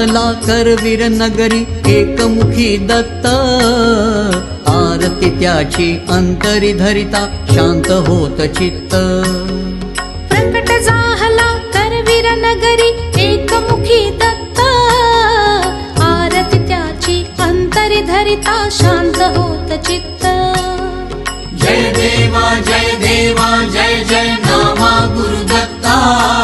जाहला करवीर नगरी एकमुखी दत्त, आरती त्याची अंतरी धरिता शांत होत चित्त। प्रकट जाहला करवीर नगरी एकमुखी दत्त, आरती त्याची अंतरी धरिता शांत होत चित्त। जय देवा जय जय नामा गुरुदत्ता,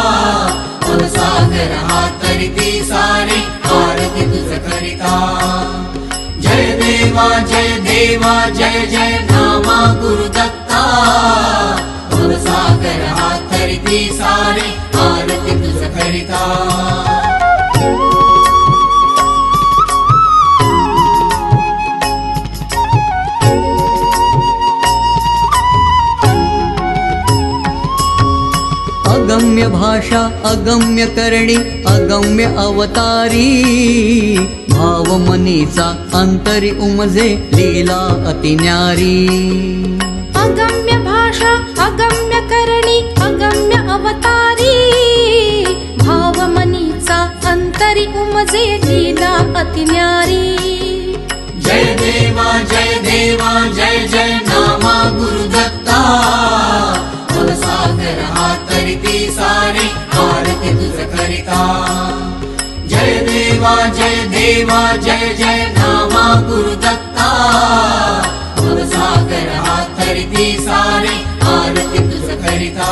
सागर हा तरिती सारे आरती तुझ करिता। जय देवा जय जय नामा गुरुदत्ता, सागर हा तरिती सारे आरती तुझ करिता। अगम्य भाषा अगम्य करणी अगम्य अवतारी, भाव मनीचा अंतरी उमजे लीला अति न्यारी। अगम्य भाषा अगम्य करणी अगम्य अवतारी, भाव मनीचा अंतरी उमजे लीला अति न्यारी। जय देवा जय जय नामा गुरुदत्ता, सागर हा तरिती सारे आरती तुझ करिता। जय देवा जय जय नामा गुरुदत्ता, सागर हा तरिती सारे आरती तुझ करिता।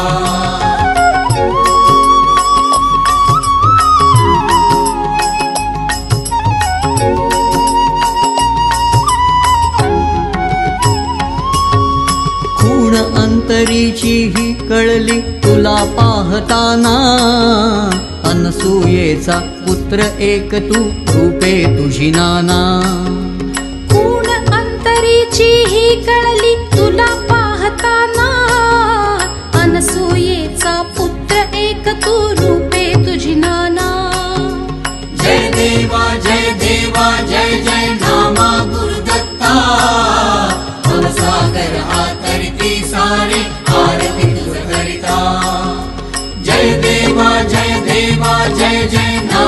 अंतरीची ही कळली तुला पाहताना, अनसूयेचा पुत्र एक तू रूपे तुझी नाना। कोण अंतरीची ही कळली तुला पाहताना, अनसूयेचा पुत्र एक तू रूपे तुझी नाना। जय देवा जय जय नामा गुरुदत्ता, सागर हा तरिती सारे आरती तुझ करिता। जय देवा जय जय